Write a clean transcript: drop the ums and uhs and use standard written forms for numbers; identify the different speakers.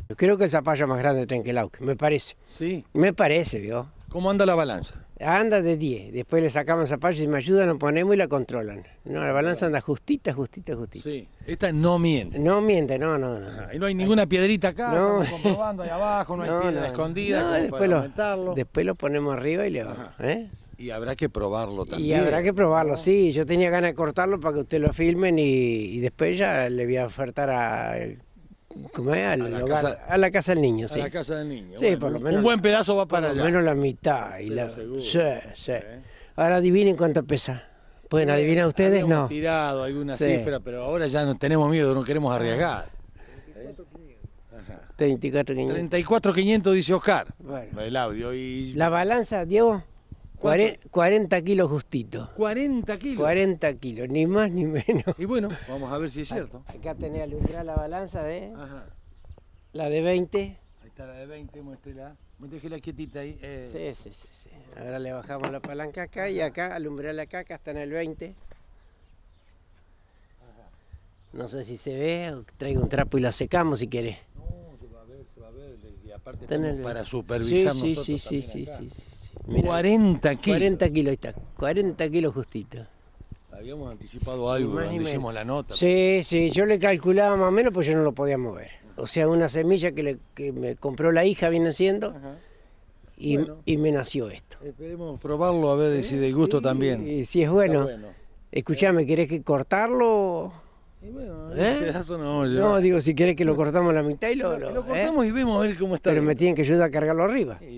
Speaker 1: Yo creo que el zapallo es más grande de Trenquelauquen, me parece.
Speaker 2: Sí.
Speaker 1: Me parece, ¿vio?
Speaker 2: ¿Cómo anda la balanza?
Speaker 1: Anda de 10, después le sacamos el zapallo, si me ayudan lo ponemos y la controlan. No, la balanza anda justita.
Speaker 2: Sí. Esta no miente.
Speaker 1: No miente, no.
Speaker 2: Ajá. Y no hay ninguna piedrita acá,
Speaker 1: No.
Speaker 2: estamos comprobando ahí abajo, no hay piedra escondida
Speaker 1: No,
Speaker 2: como
Speaker 1: después
Speaker 2: para aumentarlo.
Speaker 1: después lo ponemos arriba y le
Speaker 2: Ajá.
Speaker 1: ¿eh?
Speaker 2: Y habrá que probarlo también.
Speaker 1: Y habrá que probarlo,
Speaker 2: ¿no?
Speaker 1: sí. Yo tenía ganas de cortarlo para que ustedes lo filmen y después ya le voy a ofertar ¿cómo es? A la casa del niño,
Speaker 2: A
Speaker 1: sí.
Speaker 2: la casa del niño.
Speaker 1: Sí,
Speaker 2: Bueno,
Speaker 1: por lo menos.
Speaker 2: un buen pedazo va para
Speaker 1: Por
Speaker 2: allá.
Speaker 1: lo menos la mitad. Y
Speaker 2: Pero seguro.
Speaker 1: Sí. Ahora adivinen cuánto pesa. ¿Pueden adivinar ustedes?
Speaker 2: Habíamos
Speaker 1: No.
Speaker 2: tirado alguna
Speaker 1: Sí.
Speaker 2: cifra, pero ahora ya no tenemos miedo, no queremos arriesgar.
Speaker 1: 34.500.
Speaker 2: 34.500 dice Oscar.
Speaker 1: Bueno.
Speaker 2: El audio. Y
Speaker 1: La balanza, Diego, 40 kilos justito.
Speaker 2: 40 kilos.
Speaker 1: 40 kilos, ni más ni menos.
Speaker 2: Y bueno, vamos a ver si es cierto.
Speaker 1: Acá tenés alumbrada la balanza, ¿ves?
Speaker 2: Ajá.
Speaker 1: La de 20.
Speaker 2: Ahí está la de 20, muéstrela. Déjela quietita ahí.
Speaker 1: Sí. Ahora le bajamos la palanca acá y acá, alumbrarla acá está en el 20. No sé si se ve, o traigo un trapo y la secamos si querés.
Speaker 2: No, se va a ver. Y aparte
Speaker 1: Está en
Speaker 2: estamos
Speaker 1: el-
Speaker 2: para supervisar
Speaker 1: sí,
Speaker 2: nosotros
Speaker 1: sí.
Speaker 2: también acá.
Speaker 1: Mirá,
Speaker 2: 40 kilos.
Speaker 1: 40 kilos, ahí está, 40 kilos justito.
Speaker 2: Habíamos anticipado algo
Speaker 1: Ni más ni
Speaker 2: cuando
Speaker 1: menos.
Speaker 2: hicimos la nota.
Speaker 1: Sí, yo le calculaba más o menos, pues yo no lo podía mover. O sea, una semilla que me compró la hija viene siendo
Speaker 2: Ajá.
Speaker 1: y,
Speaker 2: Bueno.
Speaker 1: y me nació esto.
Speaker 2: Esperemos probarlo a ver si de gusto también.
Speaker 1: Y si es
Speaker 2: Está
Speaker 1: bueno. Escuchame, ¿querés que cortarlo?
Speaker 2: Y bueno,
Speaker 1: ¿Eh?
Speaker 2: el pedazo no
Speaker 1: No, digo, si querés que lo cortamos a la mitad y
Speaker 2: lo
Speaker 1: lo
Speaker 2: cortamos y vemos a ver cómo está.
Speaker 1: Pero me tienen que ayudar a cargarlo arriba.
Speaker 2: Y